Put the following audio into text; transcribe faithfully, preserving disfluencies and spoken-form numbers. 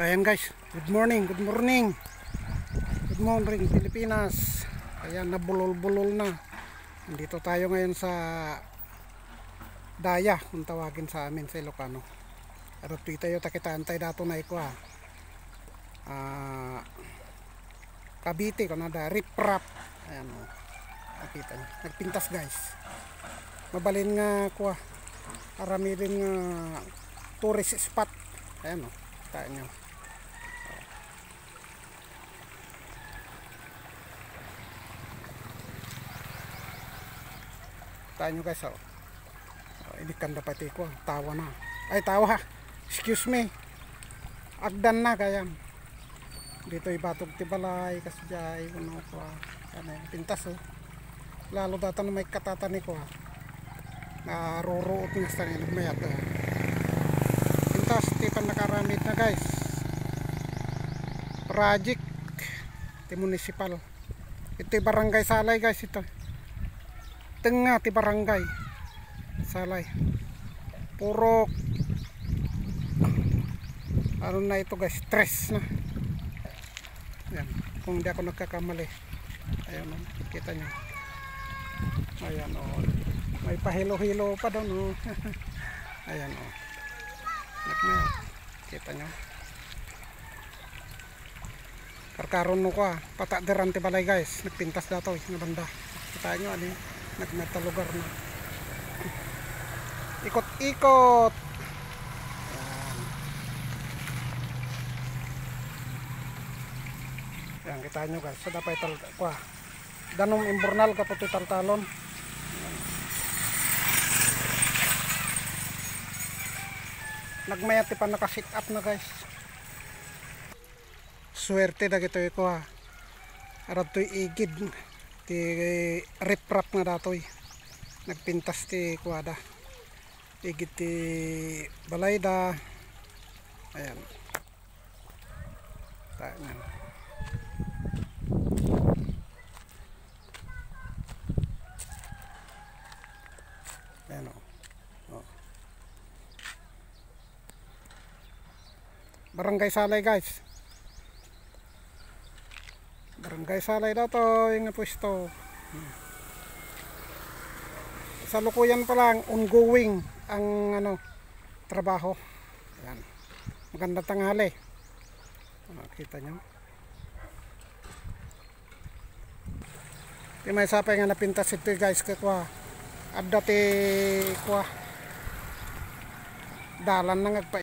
Ayan guys, good morning, good morning. Good morning Pilipinas. Ayan, nabulol-bulol na. Nandito tayo ngayon sa Daya, kung tawagin sa amin sa Ilocano. Pero tayo takitantay dato na iko ah. Uh, Cavite ko na da, rip-rap. Ayan o, nakita nyo. Nagpintas guys. Mabalin nga ko ah. Arami rin nga tourist spot. Ayan o, kita nyo. Kita nyo guys o. Oh, hindi kan dapat ko, tawa na. Ay tawa, excuse me. Agdan na kaya. Dito ibatog tibalay kasjay kuno ko. Ano, pintas oh. Lalo data na may katatani ko ah. Na ruruot ng sa mayat. Oh. Pintas tipan nakaramid na guys. Project ti municipal. Ito barangay Salay guys ito. Tengah ti barangay Salay. Puro ano na ito guys, stress na. Ayan, kung hindi ako nagkakamali. Ayan o, kita nyo. Ayan o, may pahilo-hilo pa doon o. Ayan o, nagmayo, kita nyo. Karkaron mo ko ah, patadiran ti balay guys. Nagpintas dato eh, na banda. Kita nyo ano, nagmeta lugar na. Ikot-ikot. Yan, kita nyo guys, so dapat tal kwa danom imbornal kaputi taltalon. Nagmayat ti pa naka sit up na guys. Swerte da gito ko ha. Arad to'y igid ti rip-rap na datoy. Nagpintas ti kuwada. Igid ti balay da. Ayan. Tayo. Ayan o. Oh. Barangay Salay guys. Barangay Salay daw to yung pwesto. Hmm. Sa lukuyan pa lang ongoing ang ano trabaho. Ayan. Maganda tanghali. Oh, kita nyo. Yung may sapay nga napintas ito guys kakwa. Adda ti kwa dalan na ngagpa